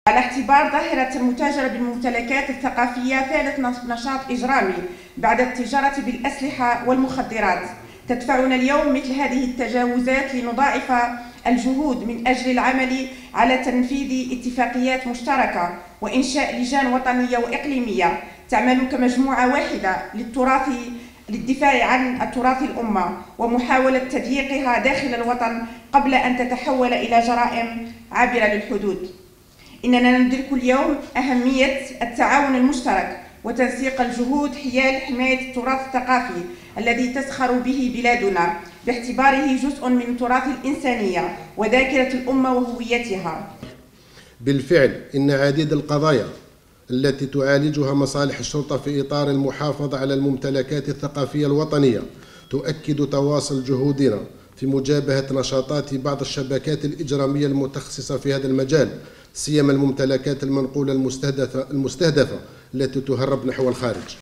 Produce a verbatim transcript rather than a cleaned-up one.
على اعتبار ظاهرة المتاجرة بالممتلكات الثقافية ثالث نشاط إجرامي بعد التجارة بالأسلحة والمخدرات، تدفعنا اليوم مثل هذه التجاوزات لنضاعف الجهود من أجل العمل على تنفيذ اتفاقيات مشتركة وإنشاء لجان وطنية وإقليمية تعمل كمجموعة واحدة للتراث للدفاع عن التراث الأمة ومحاولة تضييقها داخل الوطن قبل أن تتحول إلى جرائم عابرة للحدود. إننا ندرك اليوم أهمية التعاون المشترك وتنسيق الجهود حيال حماية التراث الثقافي الذي تزخر به بلادنا باعتباره جزء من تراث الإنسانية وذاكرة الأمة وهويتها. بالفعل إن عديد القضايا التي تعالجها مصالح الشرطة في إطار المحافظة على الممتلكات الثقافية الوطنية تؤكد تواصل جهودنا في مجابهة نشاطات بعض الشبكات الإجرامية المتخصصة في هذا المجال، سيما الممتلكات المنقولة المستهدفة, المستهدفة التي تهرب نحو الخارج.